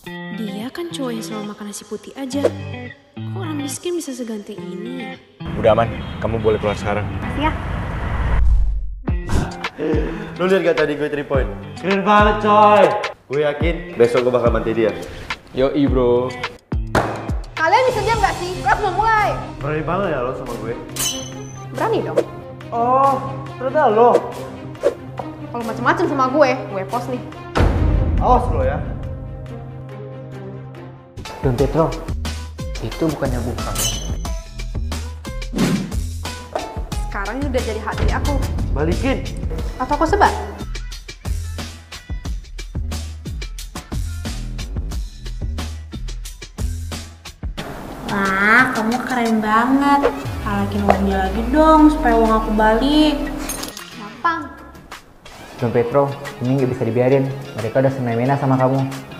Dia kan cowok yang selalu makan nasi putih aja. Kok orang miskin bisa seganti ini ya? Udah aman, kamu boleh keluar sekarang. Ya. Lu liat gak tadi gue 3 point? Keren banget coy. Gue yakin besok gue bakal bantai dia. Yoi bro. Kalian bisa diam gak sih? Kelas mau mulai. Berani banget ya lo sama gue. Berani dong. Oh, ternyata lo. Kalau macem-macem sama gue post nih. Awas lo ya. Don Petro, itu bukannya bukan. Sekarang ini udah jadi hak diri aku. Balikin. Atau aku sebar? Wah, kamu keren banget. Halakin uang dia lagi dong, supaya uang aku balik. Gampang. Don Petro, ini nggak bisa dibiarin. Mereka udah semena-mena sama kamu.